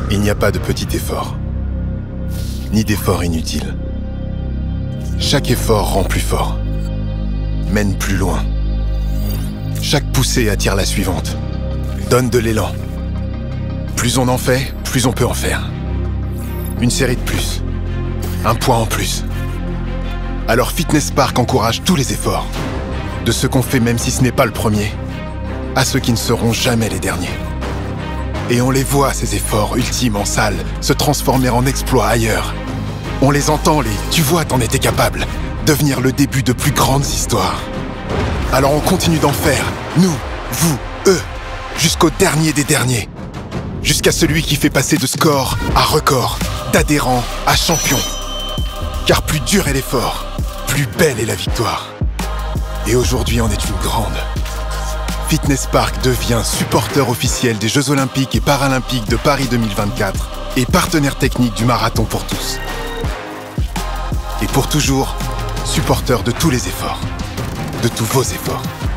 Il n'y a pas de petit effort, ni d'effort inutile. Chaque effort rend plus fort, mène plus loin. Chaque poussée attire la suivante, donne de l'élan. Plus on en fait, plus on peut en faire. Une série de plus, un point en plus. Alors Fitness Park encourage tous les efforts, de ceux qu'on fait même si ce n'est pas le premier, à ceux qui ne seront jamais les derniers. Et on les voit, ces efforts ultimes en salle, se transformer en exploits ailleurs. On les entend, les « tu vois, t'en étais capable », devenir le début de plus grandes histoires. Alors on continue d'en faire, nous, vous, eux, jusqu'au dernier des derniers. Jusqu'à celui qui fait passer de score à record, d'adhérents à champion. Car plus dur est l'effort, plus belle est la victoire. Et aujourd'hui en est une grande. Fitness Park devient supporter officiel des Jeux Olympiques et Paralympiques de Paris 2024 et partenaire technique du Marathon pour tous. Et pour toujours, supporter de tous les efforts, de tous vos efforts.